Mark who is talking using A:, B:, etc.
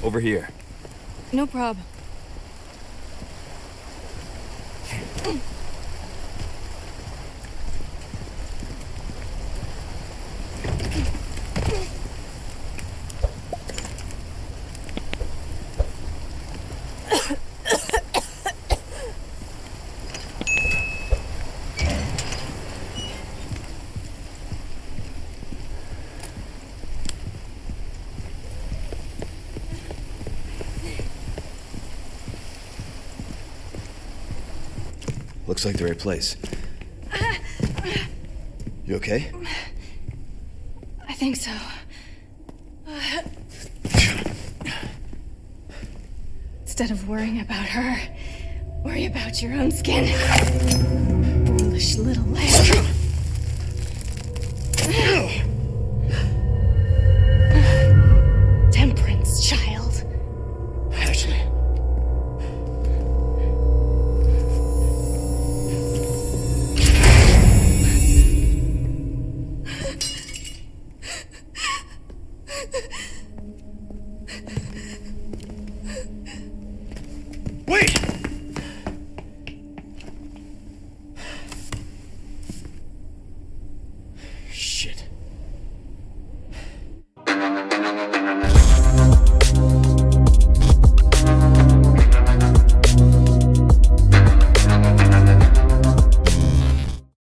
A: Over here.
B: No problem.
A: Looks like the right place. You okay?
B: I think so. Instead of worrying about her, worry about your own skin. Foolish little lamb. Temperance, child.
A: Ashley. Wait!